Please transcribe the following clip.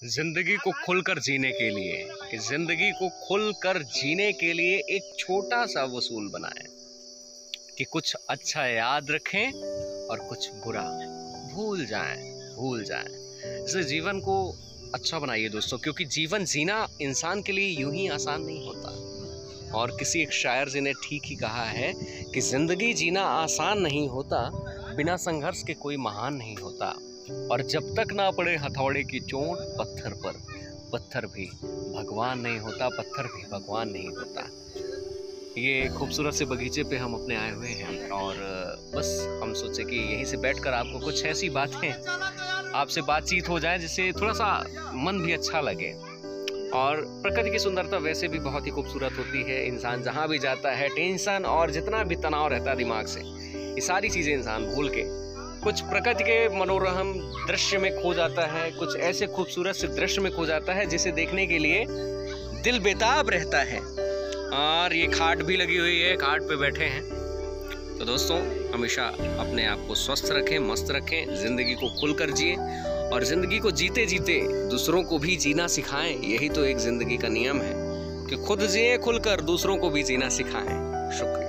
जिंदगी को खुलकर जीने के लिए, जिंदगी को खुलकर जीने के लिए एक छोटा सा वसूल बनाएं कि कुछ अच्छा याद रखें और कुछ बुरा भूल जाएं। इसलिए जीवन को अच्छा बनाइए दोस्तों, क्योंकि जीवन जीना इंसान के लिए यूं ही आसान नहीं होता। और किसी एक शायर जी ने ठीक ही कहा है कि जिंदगी जीना आसान नहीं होता, बिना संघर्ष के कोई महान नहीं होता। और जब तक ना पड़े हथौड़े की चोट पत्थर पर, पत्थर भी भगवान नहीं होता, पत्थर भी भगवान नहीं होता। ये खूबसूरत से बगीचे पे हम अपने आए हुए हैं और बस हम सोचे कि यहीं से बैठकर आपको कुछ ऐसी बातें, आपसे बातचीत हो जाए जिससे थोड़ा सा मन भी अच्छा लगे। और प्रकृति की सुंदरता वैसे भी बहुत ही खूबसूरत होती है। इंसान जहाँ भी जाता है, टेंशन और जितना भी तनाव रहता है दिमाग से, ये सारी चीज़ें इंसान भूल के कुछ प्रकृति के मनोरम दृश्य में खो जाता है, कुछ ऐसे खूबसूरत से दृश्य में खो जाता है जिसे देखने के लिए दिल बेताब रहता है। और ये खाट भी लगी हुई है, खाट पे बैठे हैं। तो दोस्तों, हमेशा अपने आप को स्वस्थ रखें, मस्त रखें, ज़िंदगी को खुलकर जिए और ज़िंदगी को जीते जीते दूसरों को भी जीना सिखाएं। यही तो एक ज़िंदगी का नियम है कि खुद जिए खुलकर, दूसरों को भी जीना सिखाएं। शुक्रिया।